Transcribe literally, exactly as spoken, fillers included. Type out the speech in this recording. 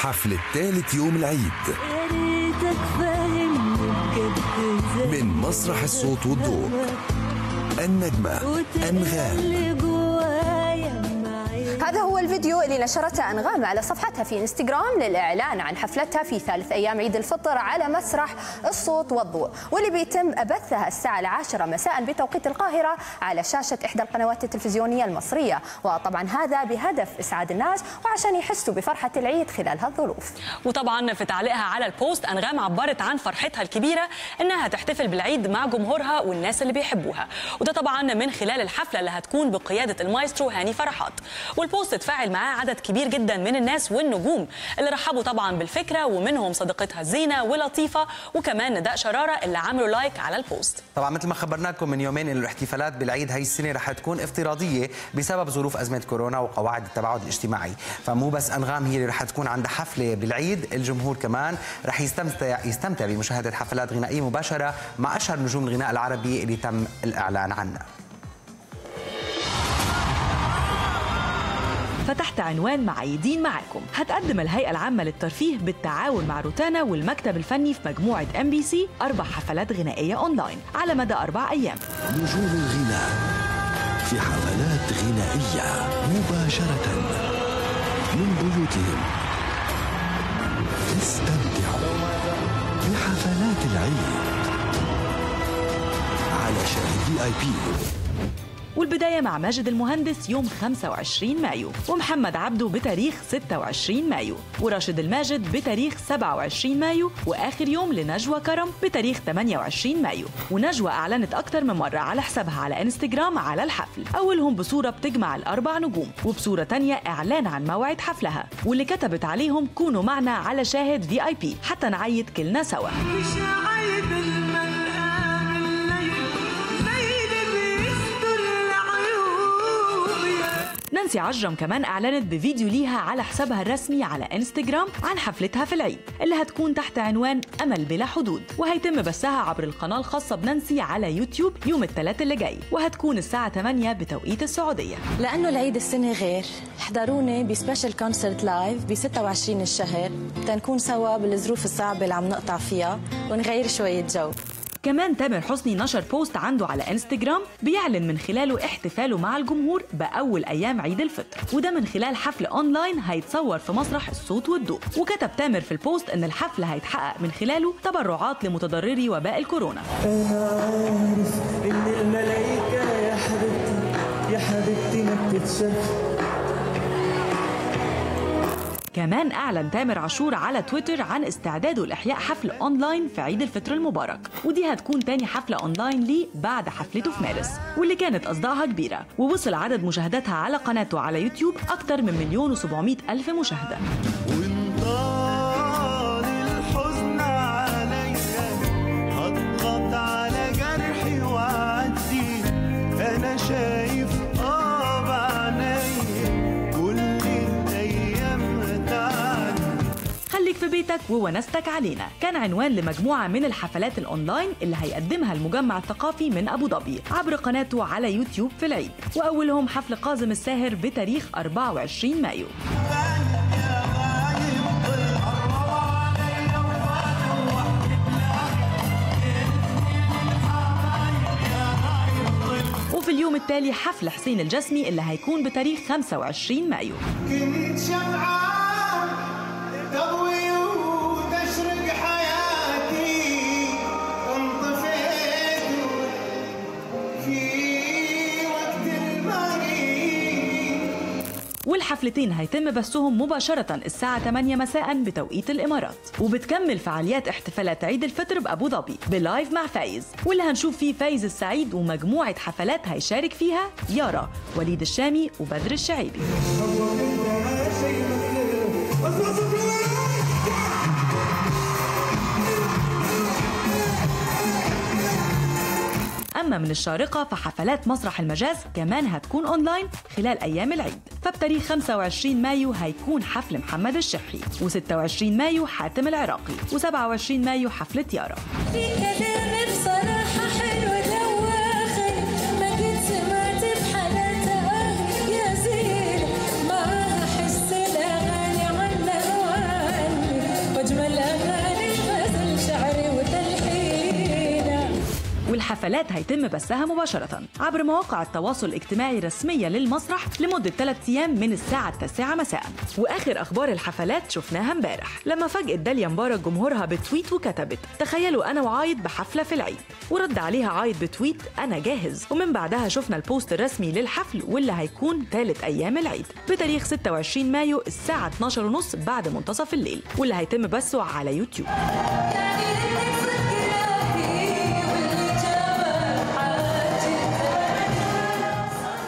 حفلة ثالث يوم العيد من مسرح الصوت والضوء، النجمة أنغام. هذا هو الفيديو اللي نشرته أنغام على صفحتها في انستغرام للإعلان عن حفلتها في ثالث أيام عيد الفطر على مسرح الصوت والضوء، واللي بيتم بثها الساعة العاشرة مساء بتوقيت القاهرة على شاشة إحدى القنوات التلفزيونية المصرية. وطبعا هذا بهدف إسعاد الناس وعشان يحسوا بفرحة العيد خلال هالظروف. وطبعا في تعليقها على البوست أنغام عبرت عن فرحتها الكبيرة إنها تحتفل بالعيد مع جمهورها والناس اللي بيحبوها، وده طبعا من خلال الحفلة اللي هتكون بقيادة المايسترو هاني فرحات. والبوست اتفاعل معاه عدد كبير جدا من الناس والنجوم اللي رحبوا طبعا بالفكره، ومنهم صديقتها زينه ولطيفه وكمان نداء شراره اللي عملوا لايك على البوست. طبعا مثل ما خبرناكم من يومين انه الاحتفالات بالعيد هاي السنه رح تكون افتراضيه بسبب ظروف ازمه كورونا وقواعد التباعد الاجتماعي، فمو بس انغام هي اللي رح تكون عندها حفله بالعيد، الجمهور كمان رح يستمتع يستمتع بمشاهده حفلات غنائيه مباشره مع اشهر نجوم الغناء العربي اللي تم الاعلان عنها. فتحت عنوان معيدين معاكم. هتقدم الهيئة العامة للترفيه بالتعاون مع روتانا والمكتب الفني في مجموعة ام بي سي أربع حفلات غنائية أونلاين على مدى أربع أيام. نجوم الغناء في حفلات غنائية مباشرة من بيوتهم. استمتعوا بحفلات العيد على شاهد في آي بي. والبداية مع ماجد المهندس يوم خمسة وعشرين مايو، ومحمد عبده بتاريخ ستة وعشرين مايو، وراشد الماجد بتاريخ سبعة وعشرين مايو، وآخر يوم لنجوى كرم بتاريخ ثمانية وعشرين مايو. ونجوى أعلنت أكتر من مرة على حسابها على انستجرام على الحفل، أولهم بصورة بتجمع الأربع نجوم، وبصورة تانية إعلان عن موعد حفلها، واللي كتبت عليهم كونوا معنا على شاهد في آي بي حتى نعيد كلنا سوا. نانسي عجرم كمان أعلنت بفيديو ليها على حسابها الرسمي على انستجرام عن حفلتها في العيد اللي هتكون تحت عنوان أمل بلا حدود، وهيتم بثها عبر القناة الخاصة بنانسي على يوتيوب يوم الثلاث اللي جاي، وهتكون الساعة ثمانية بتوقيت السعودية. لأنه العيد السنة غير، احضروني بسبيشال كونسرت لايف ب ستة وعشرين الشهر تنكون سوا بالظروف الصعبة اللي عم نقطع فيها ونغير شوية جو. كمان تامر حسني نشر بوست عنده على انستجرام بيعلن من خلاله احتفاله مع الجمهور بأول أيام عيد الفطر، وده من خلال حفل أونلاين هيتصور في مسرح الصوت والضوء. وكتب تامر في البوست إن الحفل هيتحقق من خلاله تبرعات لمتضرري وباء الكورونا. أنا عارف إن الملايكة يا حبيبتي يا حبيبتي ما بتتشاف. كمان أعلن تامر عاشور على تويتر عن استعداده لإحياء حفل أونلاين في عيد الفطر المبارك، ودي هتكون تاني حفلة أونلاين ليه بعد حفلته في مارس واللي كانت أصداءها كبيرة، ووصل عدد مشاهداتها على قناته على يوتيوب أكتر من مليون وسبعمائة ألف مشاهدة. وانطال الحزن عليا هضغط على جرحي وعدي، أنا شايف آه بعينيا كل الأيام خليك في بيتك وونستك علينا كان عنوان لمجموعة من الحفلات الأونلاين اللي هيقدمها المجمع الثقافي من أبو ظبي عبر قناته على يوتيوب في العيد، وأولهم حفل قاسم الساهر بتاريخ أربعة وعشرين مايو. وفي اليوم التالي حفل حسين الجسمي اللي هيكون بتاريخ خمسة وعشرين مايو. كنت شمعان تضوي وتشرق حياتي، انطفيت في وقت المغيب. والحفلتين هيتم بثهم مباشرة الساعة ثمانية مساء بتوقيت الإمارات، وبتكمل فعاليات احتفالات عيد الفطر بأبو ظبي بلايف مع فايز، واللي هنشوف فيه فايز السعيد ومجموعة حفلات هيشارك فيها يارا، وليد الشامي وبدر الشعيبي. أما من الشارقة فحفلات مسرح المجاز كمان هتكون أونلاين خلال أيام العيد، فبتاريخ خمسة وعشرين مايو هيكون حفل محمد الشحي، وستة وعشرين مايو حاتم العراقي، وسبعة وعشرين مايو حفلة يارا. في كلام بصراحة حلو دواخل ما كنت سمعت بحالاتها يا زين معاها حس الأغاني عنا الحفلات هيتم بثها مباشرة عبر مواقع التواصل الاجتماعي الرسمية للمسرح لمدة ثلاث أيام من الساعة التاسعة مساء. وآخر أخبار الحفلات شفناها امبارح لما فاجأت داليا مبارك جمهورها بتويت وكتبت: تخيلوا أنا وعايد بحفلة في العيد، ورد عليها عايد بتويت أنا جاهز. ومن بعدها شفنا البوست الرسمي للحفل واللي هيكون ثالث أيام العيد بتاريخ ستة وعشرين مايو الساعة اثناشر وثلاثين بعد منتصف الليل، واللي هيتم بثه على يوتيوب.